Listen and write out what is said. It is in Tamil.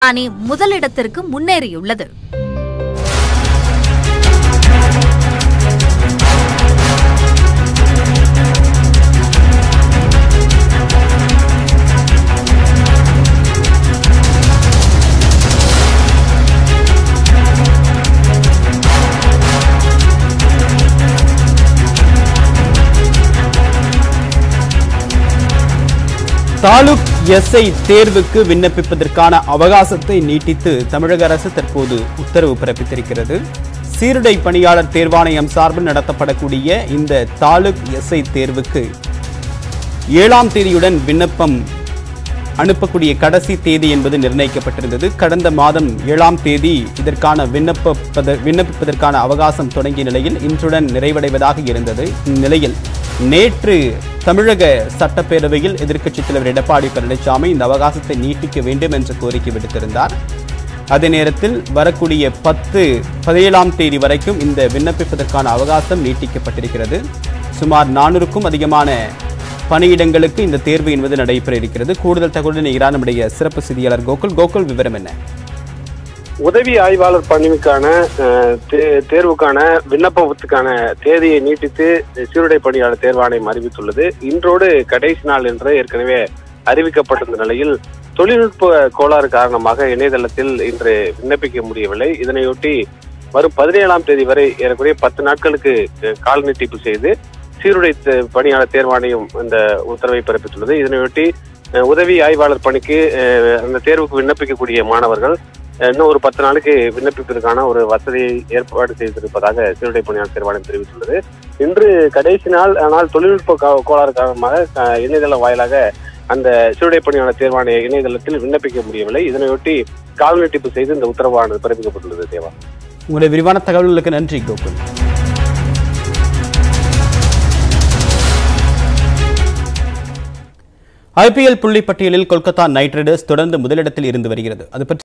அணி முதலிடத்திற்கு முன்னேறியுள்ளது. தாலுக் எஸ்ஐ தேர்வுக்கு விண்ணப்பிப்பதற்கான அவகாசத்தை நீட்டித்து தமிழக அரசு தற்போது உத்தரவு பிறப்பித்திருக்கிறது. சீருடை பணியாளர் தேர்வாணையம் சார்பில் நடத்தப்படக்கூடிய இந்த தாலுக் எஸ்ஐ தேர்வுக்கு 7ஆம் தேதியுடன் விண்ணப்பம் அனுப்பக்கூடிய கடைசி தேதி என்பது நிர்ணயிக்கப்பட்டிருந்தது. கடந்த மாதம் 7ஆம் தேதி இதற்கான விண்ணப்பிப்பதற்கான அவகாசம் தொடங்கிய நிலையில் இன்றுடன் நிறைவடைவதாக இருந்தது. இந்நிலையில் நேற்று தமிழக சட்டப்பேரவையில் எதிர்க்கட்சித் தலைவர் எடப்பாடி பழனிசாமி இந்த அவகாசத்தை நீட்டிக்க வேண்டும் என்ற கோரிக்கை விடுத்திருந்தார். அதே நேரத்தில் வரக்கூடிய 17ஆம் தேதி வரைக்கும் இந்த விண்ணப்பிப்பதற்கான அவகாசம் நீட்டிக்கப்பட்டிருக்கிறது. சுமார் 400க்கும் அதிகமான பணியிடங்களுக்கு இந்த தேர்வு என்பது நடைபெற இருக்கிறது. கூடுதல் தகவலுடன் நம்முடைய சிறப்பு செய்தியாளர் கோகுல் விவரம் என்ன? உதவி ஆய்வாளர் பணிக்கான தேர்வுக்கான விண்ணப்பத்துக்கான தேதியை நீட்டித்து சீருடை பணியாளர் தேர்வாணையம் அறிவித்துள்ளது. இன்றோடு கடைசி நாள் என்று ஏற்கனவே அறிவிக்கப்பட்டிருந்த நிலையில் தொழில்நுட்ப கோளாறு காரணமாக இணையதளத்தில் இன்று விண்ணப்பிக்க முடியவில்லை. இதனையொட்டி வரும் 17ஆம் தேதி வரை ஏறக்குறைய 10 நாட்களுக்கு கால நீட்டிப்பு செய்து சீருடை பணியாளர் தேர்வாணையம் இந்த உத்தரவை பிறப்பித்துள்ளது. இதனையொட்டி உதவி ஆய்வாளர் பணிக்கு அந்த தேர்வுக்கு விண்ணப்பிக்கக்கூடிய மாணவர்கள் இன்னும் ஒரு 10 நாளுக்கு விண்ணப்பிப்பதற்கான ஒரு வசதியை ஏற்பாடு செய்திருப்பதாக சீருடை பணியாளர் தேர்வாணையம் தெரிவித்துள்ளது. இன்று கடைசி நாள், ஆனால் தொழில்நுட்ப கோளாறு காரணமாக இணையதளம் வாயிலாக அந்த சீருடை பணியாளர் தேர்வாணைய இணையதளத்தில் விண்ணப்பிக்க முடியவில்லை. இதனையொட்டி கால நீட்டிப்பு செய்து இந்த உத்தரவானது பிறப்பிக்கப்பட்டுள்ளது. தேவா, உங்களுடைய விரிவான தகவல்களுக்கு நன்றி கோகுல். IPL புள்ளி பட்டியலில் கொல்கத்தா நைட் ரைடர்ஸ் தொடர்ந்து முதலிடத்தில் இருந்து வருகிறது. அது பற்றி